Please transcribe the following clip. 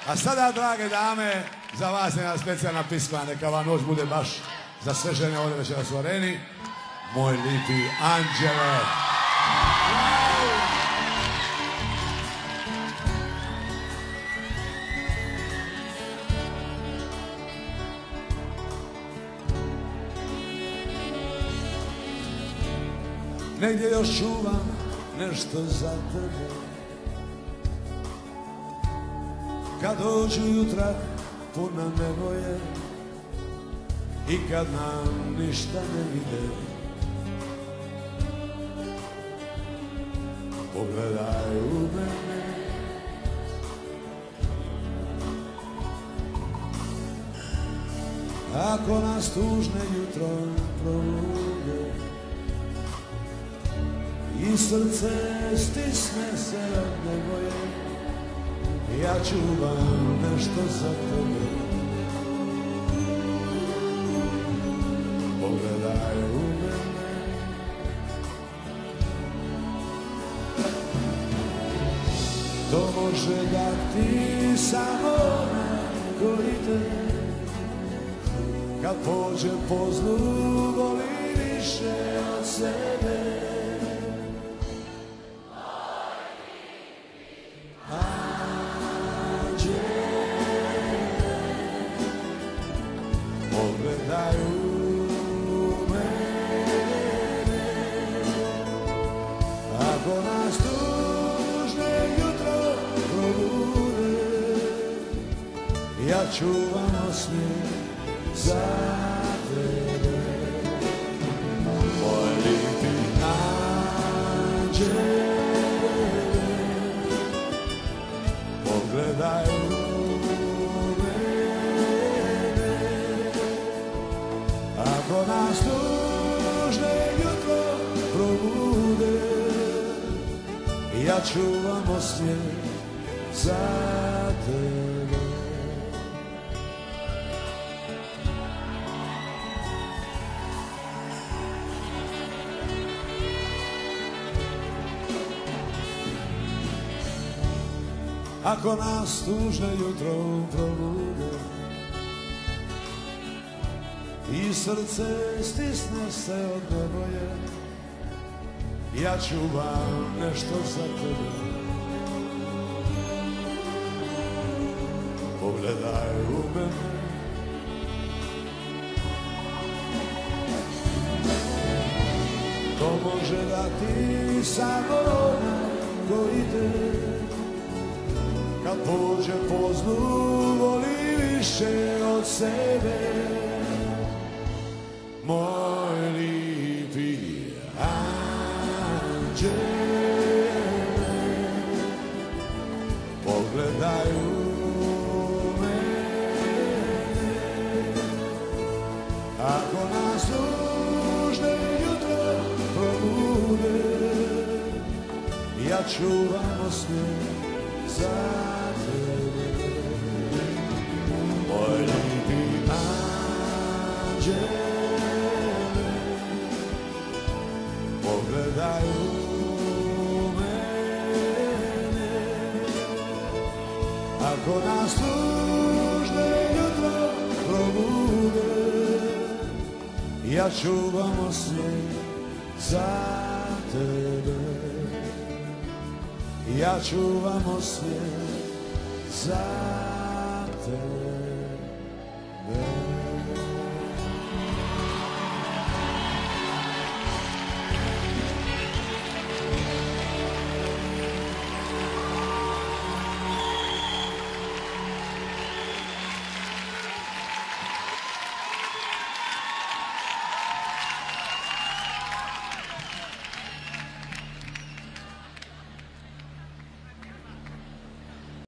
A sada, drage dame, za vas jedna specijalna pisma, neka vam noć bude baš za sve žene ovdje večeras u areni. Moj lipi anđele. Negdje još čuvam nešto za tebe, kad dođu jutra puna nevoje i kad nam ništa ne ide. Pogledaj u mene, ako nas tužne jutro probude i srce stisne se od nevoje, ja čuvam nešto za tebe. Pogledaj u mene, to može dati samo onaj koji te, kad pođe po zlu, voli više od sebe. Pogledaj u mene, ako nas tužne jutro probude, ja čuvam osmijeh za tebe. Moj lipi anđele, pogledaj ako nas tužne jutro probude, ja čuvam osmijeh za tebe. Ako nas tužne jutro probude i srce stisne se od nevoje, ja čuvam nešto za tebe. Pogledaj u mene, to može dati samo onaj koji te, kad pođe po zlu, voli više od sebe. Moj lipi anđele, pogledaj u mene, ako nas tužne jutro probude, ja čuvam osmijeh za tebe. Moj lipi anđele, pogledaj u mene, ako nas tužne jutro probude, ja čuvam osmijeh za tebe. Ja čuvam osmijeh za tebe.